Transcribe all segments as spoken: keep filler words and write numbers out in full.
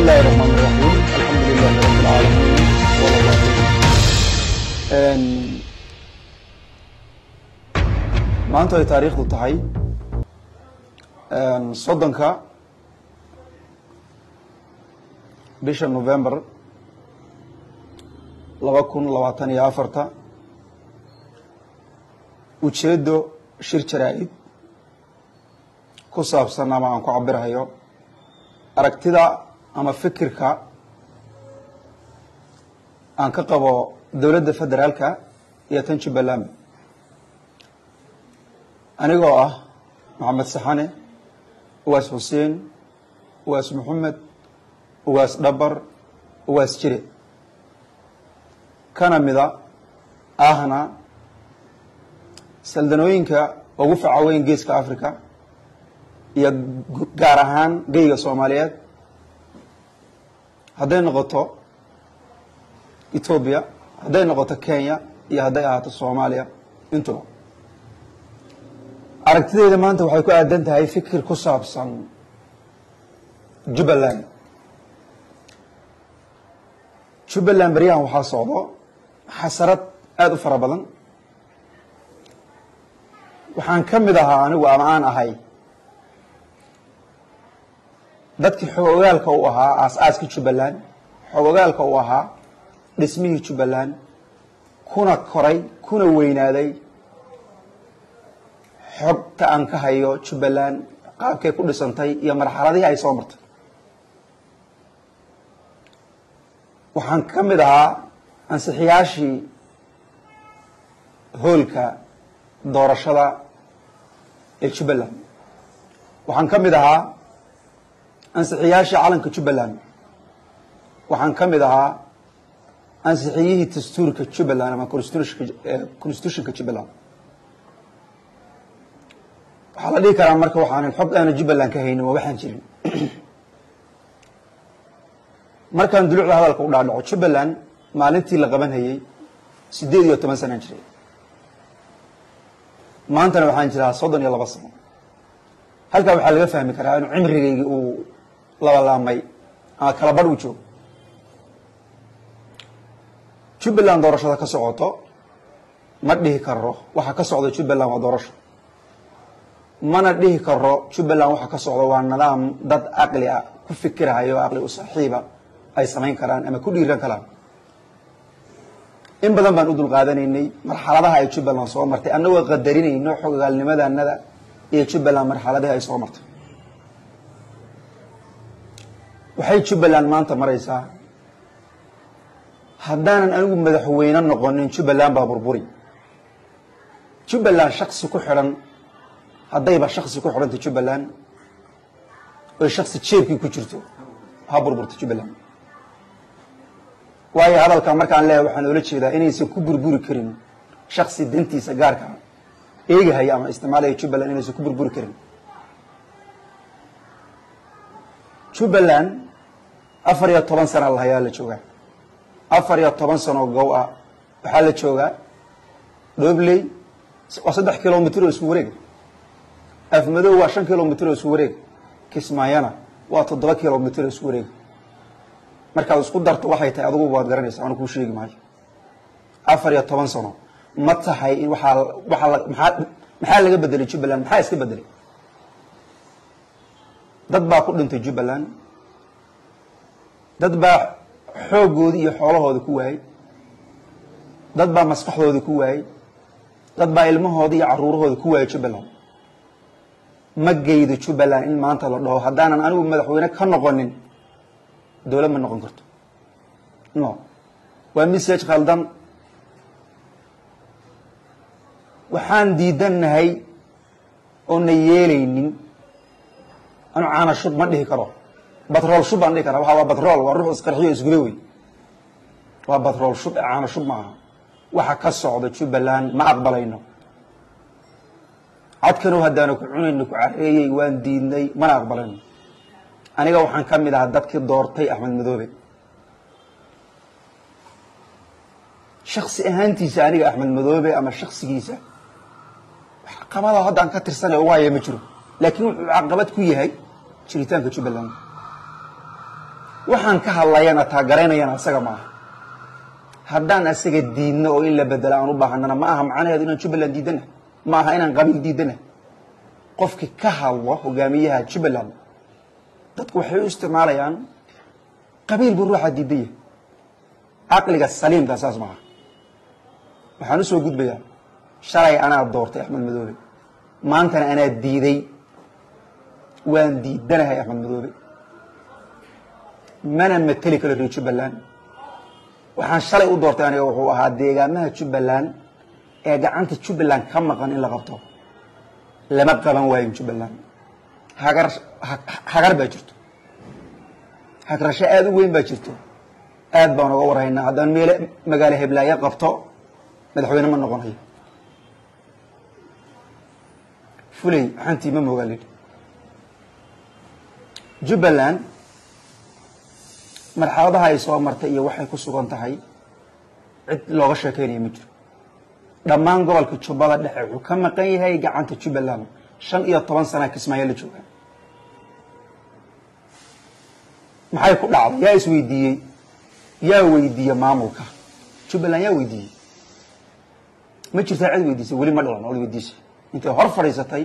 الله الرحمن الرحيم الحمد لله رب العالمين والله maanta ay taariikhdu tahay soddonka bisha November laba kun labaatan iyo afarta ujeedo shir jaraa'id ku saabsan ama aan ku cabirayo aragtida ama fikirka aan ka qabo dawladda federaalka iyo tan Jubbaland anigoo ah Maxamed Saxane Uwaas Hussein Uwaas Maxamed Uwaas Dhabar Uwaas Jire kana mida ahna saldanooyinka ugu facaweyn geeska Afrika iyo gaar ahaan geyga Soomaaliyeed hadday noqoto Ethiopia hadday noqoto Kenya iyo hadday ahaato Soomaaliya intuba aragtideeda maanta waxay ku aadan tahay fikir ku saabsan Jubbaland Jubbaland bariyahan waxaa socdo xasarad aad u fara badan waxaan ka mid ahaa anigu ama aan ahay dadkii xoogaalka u ahaa aas-aaska Jubbaland xoogaalka u ahaa dhismihii Jubbaland kuna koray kuna weynaaday xogta aan ka hayo Jubbaland qaabkay ku dhisantay iyo marxaladii ay soo martay waxaan ka mid ahaa ansixiyaashii hoolka doorashada ee Jubbaland waxaan ka mid ahaa ansixiyaashii calanka Jubbaland waxaan ka mid ahaa ansixiyihii dastuurka Jubbaland ama constitutionka Jubbaland waxaa la dhihi karaa marka waxaan xog aan Jubbaland ka haynin waxaan jirin markaan dulucda hadalka u dhaadhaco Jubbaland maalintii la qaban hayay sideed iyo toban sano jiray maantana waxaan jiraa soddon iyo laba sano halka waxa laga fahmi karaa in cimrigayga uu laba laamay ama kala badh u joogo Jubbaland doorashada ka socoto ma dhihi karo waxa ka socda Jubbaland waa doorasho mana dhihi karo Jubbaland waxa ka socda waa nidaam dad aqli ah ku fikirayo aqli u saaxiiba ay sameyn karaan ama ku dhiiran karaan in badan baan u dul qaadanaynay marxaladaha ay Jubbaland soo martay annagoo qadarinayno xogaalnimadanada iyo Jubbaland marxaladaha ay soo martay waxay Jubbaland maanta maraysaa haddaanan anigu madaxweyne noqonin Jubbaland baa burburi Jubbaland shakhsi ku xiran haddayba shakhsi ku xiranta Jubbaland oo shakhsi jeebkii ku jirto ha burburta Jubbaland waayo hadalka markaan leeyahay waxaan ula jeedaa inaysan ku burburi karin shakhsi dantiisa gaarka ah eegahaya ama isticmaalaya Jubbaland inaysan ku burburi karin Jubbaland afar iyo toban sano la hayaa la joogaa afar iyo toban sano gow ah waxaa la joogaa Dhobley waa saddex kilomitir oo isku wareeg afmadow waa shan kilomitir oo isku wareeg Kismaayana waa toddoba kilomitir oo isku wareeg markaad isku darto waxay tahay adigu waad garanaysaa aan ku sheegi maayo afar iyo toban sano ma tahay in waxa waxa maxaa maxaa laga bedelay Jubbaland maxaa iska bedelay dad baa ku dhintay Jubbaland dad baa xoogoodii iyo xoolahooda ku waayay dad baa maskaxdooda ku waayay dad baa ilmahooda iyo caruurahooda ku waayay Jubbaland ma geeydo Jubbaland in maanta la dhaho haddaanan anigu madaxweyne ka noqonin dawlad ma noqon karto no waa message khaldan waxaan diidanahay oo na yeelaynin anu caana shub ma dhihi karo batrool shub aan dhihi karaa waxa waa batrool waa ruux isqarxiyo isgube wey waa batrool shub caana shub maaha waxa ka socda Jubbaland ma aqbalayno cadkanu haddaanu ku cunayno ku careeyay waan diidnay mana aqbalayno aniga waxaan ka mid ahaa dadkii doortay Axmed Madoobe shakhsi ahaantiisa aniga Axmed Madoobe ama shakhsigiisa qabada hadda aan ka tirsanay waaye ma jiro laakiin wuxuu caqabad ku yahay jiritaanka Jubbaland waxaan ka hadlayana taageeraynayana asaga ma aha haddaan asaga diidno oo in la bedelo aan u baahanana ma aha macnaheedu inaan Jubbaland diidana ma aha inaan qabiil diidana qofki ka hadlo hogaamiyaha Jubbaland dadku waxay u isticmaalayaan qabiil buu ruuxa diidaya aqliga saliimka asaas ma aha waxaan u soo gudbayaa shalay anaa doortay Axmed Madoobe maantana anaa diiday waan diidanahay Axmed Madoobe mana matali kala reer Jubbaland waxaan shalay u doortay aniga wuxuu ahaa deegaamaha Jubbaland ee gacanta Jubbaland ka maqan in la qabto lama qaban waayo Jubbaland hagar hagar baa jirto hagrasho aad u weyn baa jirto aad baan uga waraynaa haddaan meel magaalo Hiblaayo qabto madaxweyne ma noqonayo fulay xantii ma moogaalid Jubbaland marxaladaha ay soo martay iyo waxay ku sugan tahay cid looga sheekeynaya ma jiro dhammaan gobolka Jubbada Dhexe wuxuu ka maqan yahay gacanta Jubbaland shan iyo toban sano Kismaayo la jooga maxay ku dhacday yaa isweydiiyey yaa weydiiyey maamulka Jubbaland yaa weydiiyey ma jirto cid weydiisay wali ma dhalan oo weydiisay intay hor fadhiisatay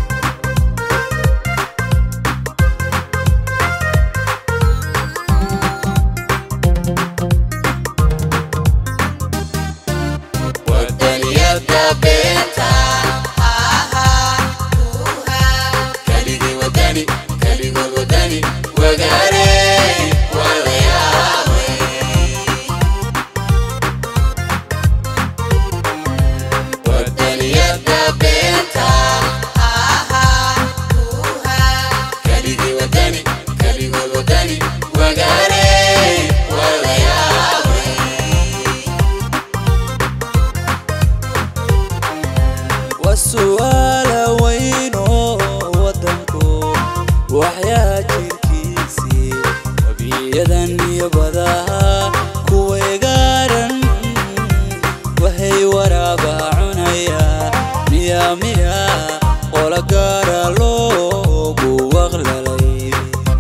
والسؤال وينه ودنكو وحياة الكيسي وبيدا يبداها كوي قارن وهي ورابا عنايا ميا ميا ولا قارا لوبو واغلالي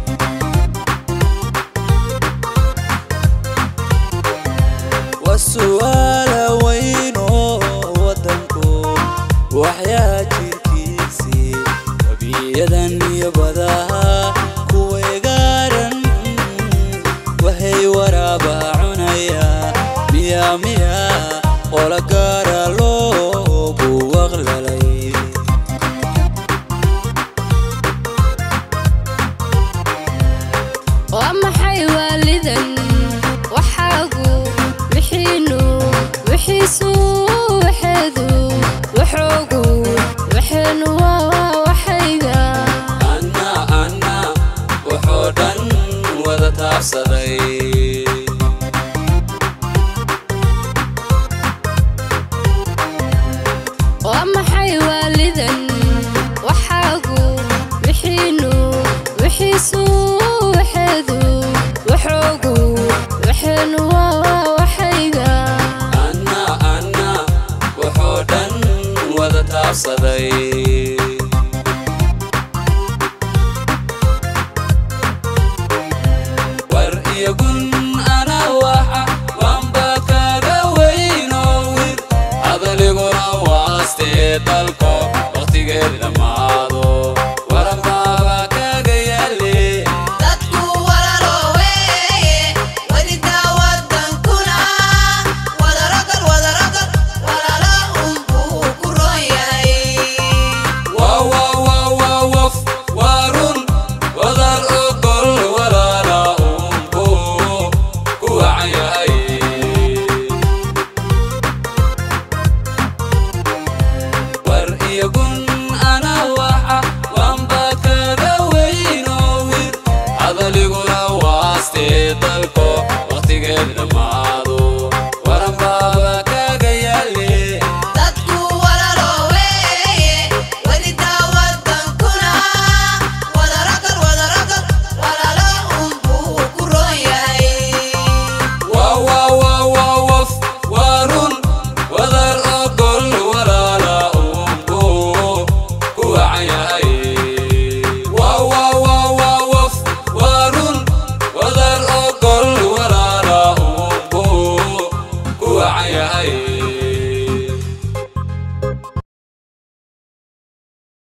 والسؤال وينه ودنكو وحياة الكيسي وبيدا يبداها كوي قارن وهي ورابا عنايا ميا ميا ولا قارا لوبو واغلالي وأما حي والدا وحاقو وحينو وحيسو وحدو وحوقو وحنو وحيدا أنا أنا وحودا وذا تعصري وأما حي والدا وحاقو وحينو وحيسو وحدو وحوقو وحنو وحيدا أنا أنا وحودا وذا تعصري ورئيكن أنا وحا وانبكا قوينوير هذا اللي قرا واسطي دالكو وقتي غير لماذو ورما بكا قيالي dadku walalo weeye wadida wadankuna wada ragal wada ragal walala unbu ku roon yahay واو واو واو واو وف وارون وذر أقل ولا لا أمبو كوعياي ورئيكن أنا وحا يا هي